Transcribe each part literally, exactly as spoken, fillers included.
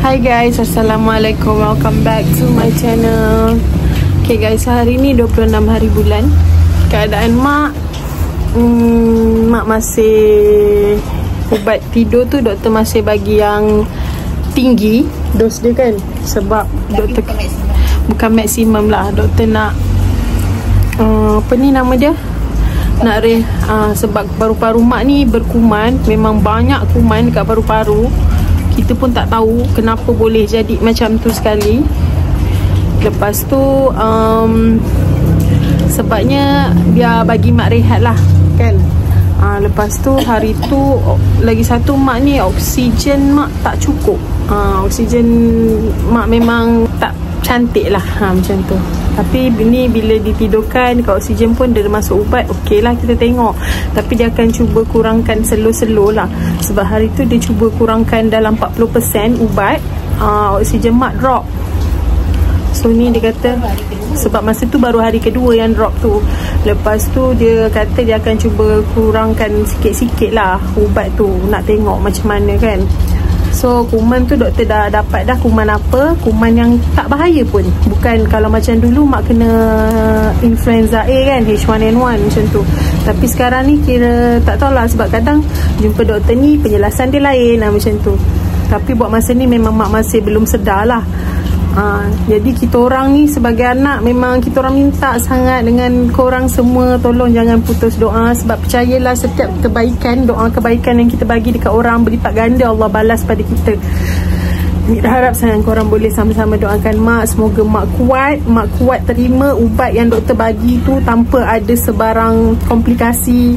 Hi guys, Assalamualaikum. Welcome back to my channel. Okay guys, hari ni dua puluh enam hari bulan. Keadaan mak hmm, Mak masih ubat tidur tu doktor masih bagi yang tinggi dos dia kan. Sebab tapi doktor bukan maksimum. Bukan maksimum lah. Doktor nak uh, apa ni nama dia, nak re uh, sebab paru-paru mak ni berkuman. Memang banyak kuman dekat paru-paru. Kita pun tak tahu kenapa boleh jadi macam tu sekali. Lepas tu um, sebabnya biar bagi mak rehat lah kan. uh, Lepas tu hari tu lagi satu mak ni oksigen mak tak cukup. uh, Oksigen mak memang tak cantik lah, ha, macam tu. Tapi ni bila ditidurkan dekat oksigen pun dia masuk ubat, okey lah kita tengok. Tapi dia akan cuba kurangkan slow-slow lah. Sebab hari tu dia cuba kurangkan dalam empat puluh peratus ubat, uh, oksigen mak drop. So ni dia kata sebab masa tu baru hari kedua yang drop tu. Lepas tu dia kata dia akan cuba kurangkan sikit-sikit lah ubat tu. Nak tengok macam mana kan. So kuman tu doktor dah dapat dah kuman apa, kuman yang tak bahaya pun. Bukan kalau macam dulu mak kena influenza A kan, H one N one macam tu. Tapi sekarang ni kira tak tahulah, sebab kadang jumpa doktor ni penjelasan dia lain lah macam tu. Tapi buat masa ni memang mak masih belum sedar lah. Ha, jadi kita orang ni sebagai anak memang kita orang minta sangat dengan korang semua, tolong jangan putus doa. Sebab percayalah setiap kebaikan, doa kebaikan yang kita bagi dekat orang berlipat ganda Allah balas pada kita. Mira harap sangat korang boleh sama-sama doakan mak. Semoga mak kuat, mak kuat terima ubat yang doktor bagi tu tanpa ada sebarang komplikasi.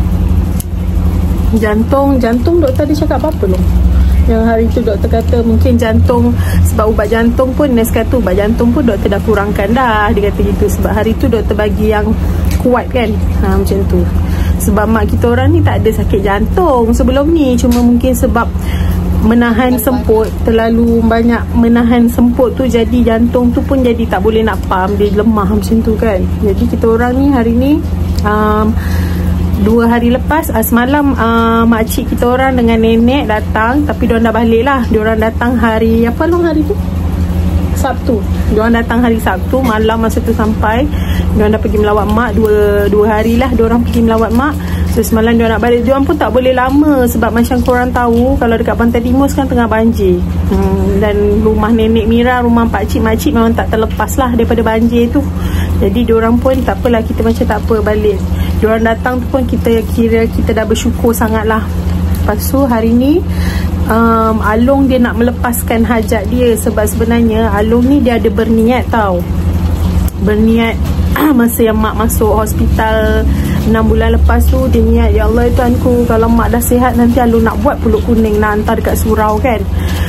Jantung, jantung doktor dia cakap apa tu? Yang hari tu doktor kata mungkin jantung, sebab ubat jantung pun nurse kata ubat jantung pun doktor dah kurangkan dah. Dia kata gitu. Sebab hari tu doktor bagi yang kuat kan, ha, macam tu. Sebab mak kita orang ni tak ada sakit jantung sebelum ni. Cuma mungkin sebab menahan semput, terlalu banyak menahan semput tu, jadi jantung tu pun jadi tak boleh nak pump, dia lemah macam tu kan. Jadi kita orang ni hari ni um, dua hari lepas, uh, semalam uh, makcik kita orang dengan nenek datang. Tapi diorang dah balik lah. Diorang datang hari apa long hari tu? Sabtu. Diorang datang hari Sabtu malam masa tu sampai. Diorang dah pergi melawat mak dua, dua hari lah diorang pergi melawat mak. So semalam diorang nak balik. Diorang pun tak boleh lama. Sebab macam korang tahu, kalau dekat Pantai Timur sekarang tengah banjir. hmm, Dan rumah nenek Mira, rumah pakcik-makcik memang tak terlepas lah daripada banjir tu. Jadi diorang pun tak apalah, kita macam tak apa balik. Diorang datang tu pun kita kira kita dah bersyukur sangat lah. Lepas tu hari ni um, Along dia nak melepaskan hajat dia. Sebab sebenarnya Along ni dia ada berniat tau. Berniat masa yang mak masuk hospital enam bulan lepas tu, dia niat, ya Allah Tuanku, kalau mak dah sihat nanti Along nak buat peluk kuning, nak hantar dekat surau kan.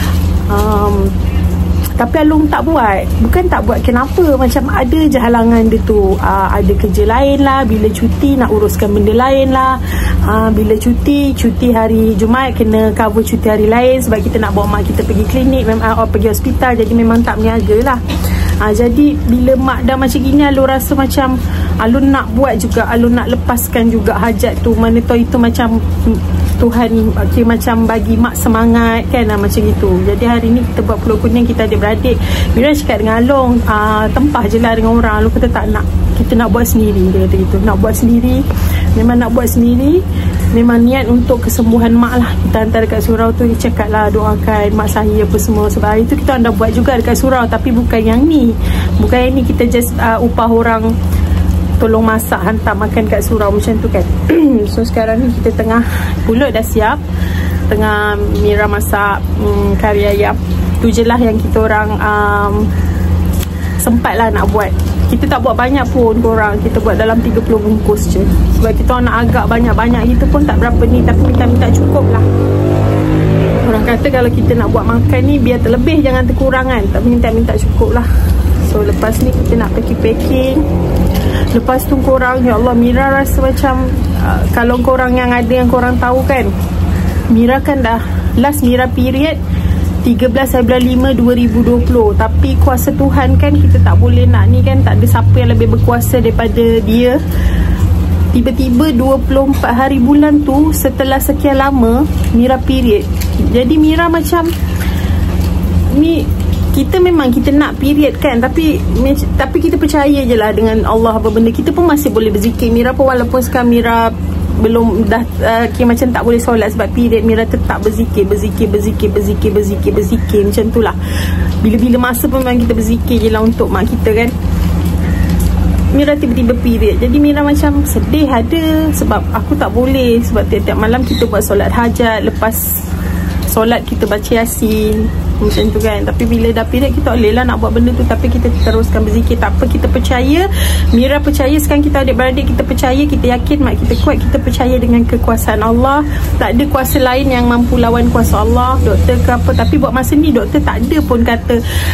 um, Tapi Along tak buat. Bukan tak buat kenapa, macam ada je halangan dia tu. uh, Ada kerja lain lah, bila cuti nak uruskan benda lain lah. uh, Bila cuti, cuti hari Jumaat kena cover cuti hari lain. Sebab kita nak bawa mak kita pergi klinik, memang uh, pergi hospital. Jadi memang tak meniaga lah. uh, Jadi bila mak dah macam gini, Along rasa macam Along nak buat juga, Along nak lepaskan juga hajat tu. Mana tahu itu macam Tuhan okay, macam bagi mak semangat kan, lah, macam itu. Jadi hari ni kita buat peluk kuning, kita ada beradik. Mira cakap dengan Along, uh, tempah je lah dengan orang. Along kata tak nak, kita nak buat sendiri. Dia kata gitu, nak buat sendiri. Memang nak buat sendiri. Memang niat untuk kesembuhan mak lah. Kita hantar dekat surau tu, dia cakap lah doakan mak saya apa semua. Sebab hari tu kita dah buat juga dekat surau. Tapi bukan yang ni, bukan yang ni. Kita just uh, upah orang tolong masak, hantar makan kat surau macam tu kan. So sekarang ni kita tengah, pulut dah siap, tengah Mira masak um, kari ayam. Tu je lah yang kita orang um, sempat lah nak buat. Kita tak buat banyak pun korang, kita buat dalam tiga puluh bungkus je. Sebab kita orang nak agak banyak-banyak gitu pun tak berapa ni. Tapi minta-minta cukup lah. Orang kata kalau kita nak buat makan ni biar terlebih, jangan terkurangan. Tapi minta-minta cukup lah. So lepas ni kita nak packing-packing. Lepas tu korang, ya Allah, Mira rasa macam uh, kalau korang yang ada yang korang tahu kan, Mira kan dah last Mira period tiga belas bulan lima dua ribu dua puluh. Tapi kuasa Tuhan kan, kita tak boleh nak ni kan, tak ada siapa yang lebih berkuasa daripada dia. Tiba-tiba dua puluh empat hari bulan tu, setelah sekian lama Mira period. Jadi Mira macam ni kita memang kita nak period kan, tapi tapi kita percaya je lah dengan Allah apa benda. Kita pun masih boleh berzikir. Mira pun walaupun sekarang Mira belum dah uh, kira macam tak boleh solat sebab period, Mira tetap berzikir, berzikir, berzikir, berzikir, berzikir, berzikir macam tu lah. Bila-bila masa pun memang kita berzikir je lah untuk mak kita kan. Mira tiba-tiba period, jadi Mira macam sedih ada, sebab aku tak boleh, sebab tiap-tiap malam kita buat solat hajat, lepas solat kita baca Yasin macam tu kan. Tapi bila dah period kita boleh lah nak buat benda tu, tapi kita teruskan berzikir. Tak apa, kita percaya, Mira percaya sekarang kita adik-beradik, kita percaya, kita yakin mak kita kuat, kita percaya dengan kekuasaan Allah. Tak ada kuasa lain yang mampu lawan kuasa Allah, doktor ke apa. Tapi buat masa ni doktor tak ada pun kata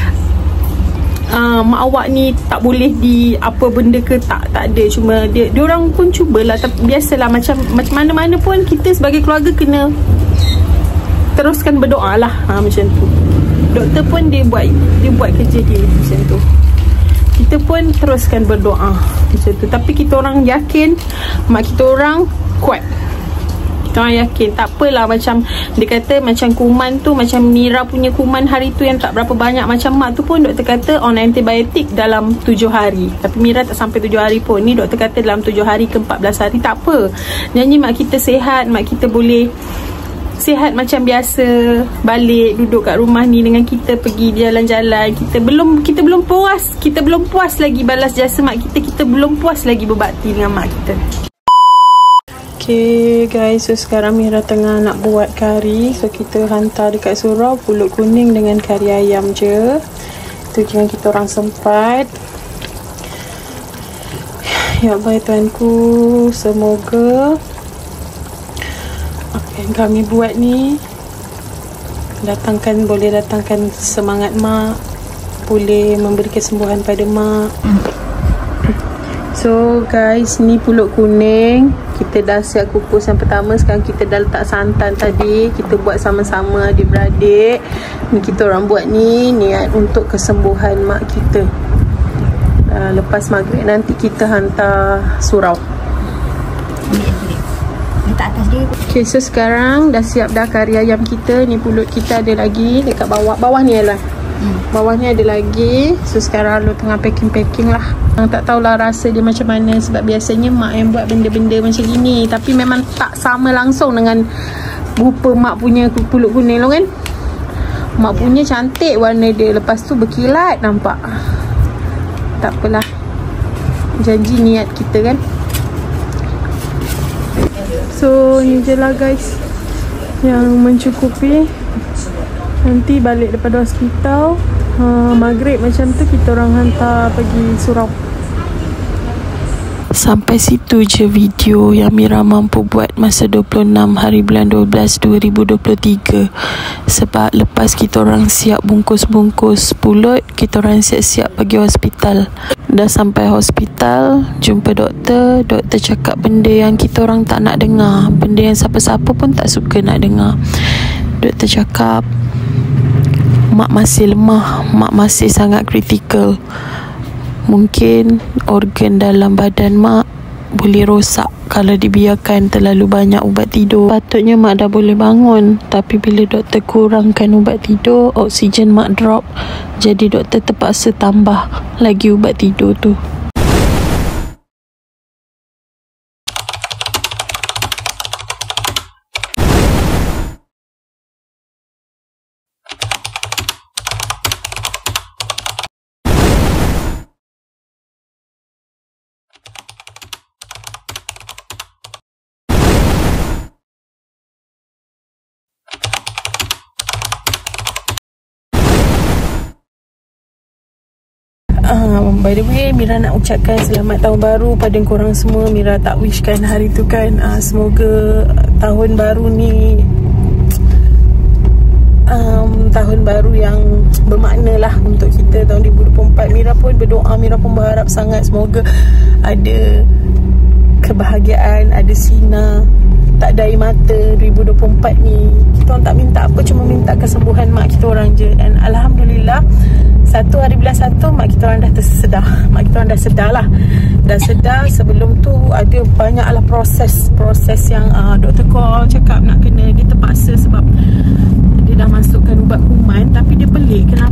Uh, mak awak ni tak boleh di apa benda ke, tak tak ada. Cuma dia diorang pun cubalah, tapi biasalah macam macam mana-mana pun kita sebagai keluarga kena teruskan berdoa lah, ha, macam tu. Doktor pun dia buat dia buat kerja dia macam tu. Kita pun teruskan berdoa macam tu. Tapi kita orang yakin mak kita orang kuat. Kita orang yakin, tak apalah. Macam dia kata macam kuman tu, macam Mira punya kuman hari tu yang tak berapa banyak macam mak tu pun doktor kata on antibiotik dalam tujuh hari. Tapi Mira tak sampai tujuh hari pun. Ni doktor kata dalam tujuh hari ke empat belas hari. Tak apa, nyanyi mak kita sihat, mak kita boleh sihat macam biasa, balik duduk kat rumah ni dengan kita, pergi jalan-jalan. Kita belum kita belum puas, kita belum puas lagi balas jasa mak kita, kita belum puas lagi berbakti dengan mak kita. Okay guys, so sekarang Mira tengah nak buat kari. So kita hantar dekat surau pulut kuning dengan kari ayam je. Itu yang kita orang sempat. Ya Allah Tuanku, semoga apa yang kami buat ni datangkan, boleh datangkan semangat mak, boleh memberi kesembuhan pada mak. So guys, ni pulut kuning. Kita dah siap kukus yang pertama. Sekarang kita dah letak santan tadi. Kita buat sama-sama adik-beradik. Ni kita orang buat ni niat untuk kesembuhan mak kita. uh, Lepas maghrib nanti kita hantar surau. Okay, so sekarang dah siap dah kari ayam kita. Ni pulut kita ada lagi dekat bawah. Bawah ni lah, bawah ni ada lagi. So sekarang lu tengah packing-packing lah. Tak tahulah rasa dia macam mana, sebab biasanya mak yang buat benda-benda macam gini, tapi memang tak sama langsung dengan rupa mak punya pulut kuning lo kan. Mak punya cantik warna dia, lepas tu berkilat nampak. Tak apalah, janji niat kita kan. So ni je lah guys yang mencukupi. Nanti balik daripada hospital uh, maghrib macam tu kita orang hantar pergi surau. Sampai situ je video yang Mira mampu buat masa dua puluh enam hari bulan dua belas dua ribu dua puluh tiga. Sebab lepas kita orang siap bungkus-bungkus pulut, kita orang siap-siap pergi hospital. Dah sampai hospital, jumpa doktor. Doktor cakap benda yang kita orang tak nak dengar, benda yang siapa-siapa pun tak suka nak dengar. Doktor cakap mak masih lemah, mak masih sangat kritikal. Mungkin organ dalam badan mak boleh rosak kalau dibiarkan terlalu banyak ubat tidur. Patutnya mak dah boleh bangun, tapi bila doktor kurangkan ubat tidur, oksigen mak drop. Jadi doktor terpaksa tambah lagi ubat tidur tu. Uh, by the way, Mira nak ucapkan selamat tahun baru pada korang semua. Mira tak wishkan hari tu kan. uh, Semoga tahun baru ni um, tahun baru yang bermakna lah untuk kita tahun dua ribu dua puluh empat. Mira pun berdoa, Mira pun berharap sangat semoga ada kebahagiaan, ada sinar tak dari mata dua ribu dua puluh empat ni. Kita orang tak minta apa, cuma minta kesembuhan mak kita orang je. Dan Alhamdulillah, satu hari bulan satu mak kita orang dah tersedah. Mak kita orang dah sedar lah. Dah sedar. Sebelum tu ada banyaklah proses Proses yang uh, doktor call cakap nak kena. Dia terpaksa sebab dia dah masukkan ubat kuman. Tapi dia pelik, kenapa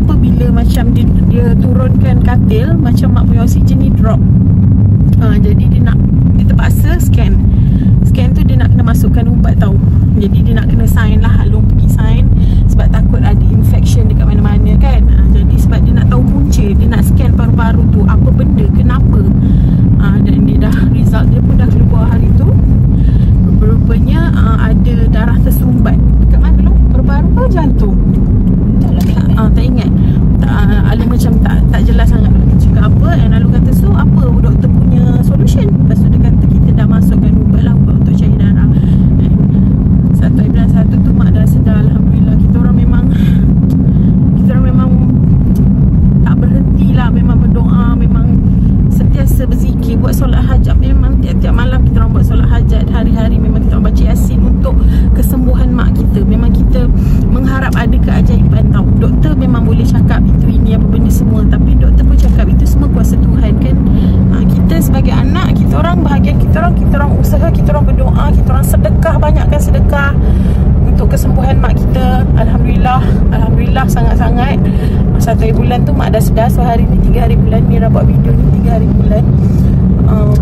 macam dia, dia turunkan katil, macam mak punya oksigen ni drop. ha, Jadi dia nak, dia terpaksa scan. Scan tu dia nak kena masukkan ubat tau. Jadi dia nak kena sign lah, Long pergi sign sebab takut ada infection dekat mana-mana kan. ha, Jadi sebab dia nak tahu punca, dia nak scan paru-paru tu, apa benda, kenapa. ha, Dan dia dah, result dia pun dah keluar hari tu. Rupanya uh, ada darah tersumbat. Dekat mana lu? Paru-paru ke jantung? Tak lah, tak ingat. Uh, tak ingat. Uh, Alu macam tak tak jelas sangat dia cakap apa. Dan Alu kata, so apa doktor punya solution? Lepas tu dia kata kita dah masukkan ubat lah, ubat untuk cair darah. And satu hari bulan satu tu mak dah sedar. Alhamdulillah. Kita orang memang Kita orang memang tak berhenti lah. Memang berdoa, memang sentiasa berzikir, buat solat hajat. Memang tiap-tiap malam kita orang buat solat hajat. Hari-hari memang kita orang baca Yasin untuk kesembuhan mak kita. Memang kita mengharap ada keajaiban tau. Doktor memang boleh cakap itu, ini, apa benda semua, tapi doktor pun cakap itu semua kuasa Tuhan kan. ha, Kita sebagai anak, kita orang bahagian kita orang, kita orang usaha, kita orang berdoa, kita orang sedekah, banyakkan sedekah untuk kesembuhan mak kita. Alhamdulillah. Alhamdulillah sangat-sangat. Satu hari bulan tu mak dah sedar. So hari ni tiga hari bulan. Mira buat video ni tiga hari bulan. um,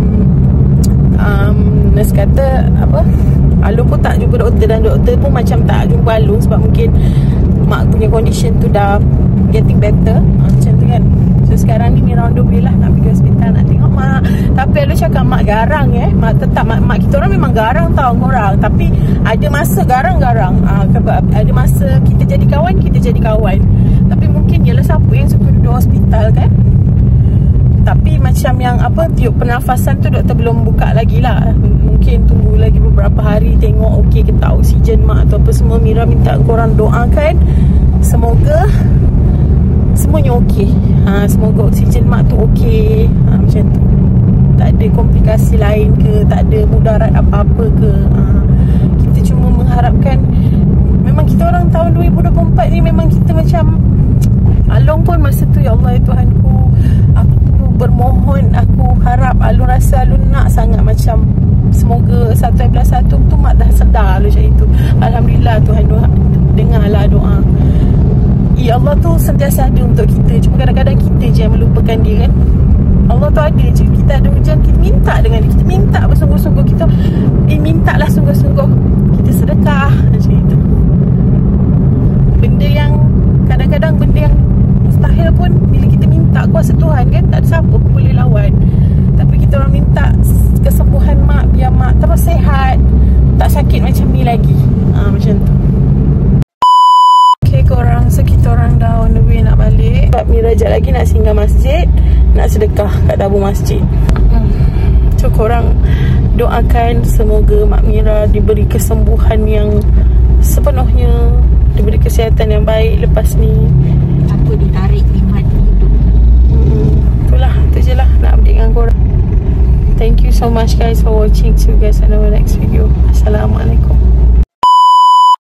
um, Nurse kata apa, Alung pun tak jumpa doktor, dan doktor pun macam tak jumpa Alung sebab mungkin mak punya condition tu dah getting better. ha, Macam tu kan. So sekarang ni Mira Ondo boleh lah nak pergi hospital nak tengok mak. Tapi Alung cakap mak garang eh. Mak tetap, mak, mak kita orang memang garang tau korang. Tapi ada masa garang-garang. ha, Ada masa kita jadi kawan, kita jadi kawan. Tapi mungkin ialah siapa yang suka duduk hospital kan. Tapi macam yang apa, tiup pernafasan tu doktor belum buka lagi lah. Mungkin tunggu lagi beberapa hari, tengok okey ke tak oksigen mak atau apa semua. Mira minta korang doakan semoga semuanya okey. ha, Semoga oksigen mak tu okey. ha, Macam tu, tak ada komplikasi lain ke, tak ada mudarat apa-apa ke. ha, Kita cuma mengharapkan. Memang kita orang tahun dua ribu dua puluh empat ni memang kita macam Along pun masa tu, ya Allah ya Tuhanku, aku bermohon, aku harap, Alung rasa Alung nak sangat macam semoga satu hari bulan satu tu mak dah sedar macam itu. Alhamdulillah Tuhan dengarlah doa. Ya Allah tu sentiasa ada untuk kita. Cuma kadang-kadang kita je yang melupakan dia kan. Allah tu ada je. Kita ada hujan, kita minta dengan dia. Kita minta bersungguh-sungguh. Kita eh, minta lah sungguh-sungguh. Kita sedekah macam itu. Benda yang kadang-kadang benda yang mustahil pun bila kita minta kuasa Tuhan kan, tak ada siapa pun boleh lawan. Tapi kita orang minta kesembuhan mak, biar mak terus sihat, tak sakit macam ni lagi. ha, Macam tu. Okay korang, so kita orang dah on the way nak balik. Sebab Mira sekejap lagi nak singgah masjid, nak sedekah kat dapur masjid. So korang doakan semoga mak Mira diberi kesembuhan yang sepenuhnya, diberi kesihatan yang baik lepas ni. Apa ditarik nikmat hidup. hmm, Itulah, tu je lah nak update dengan korang. Thank you so much guys for watching. See you guys on our next video. Assalamualaikum.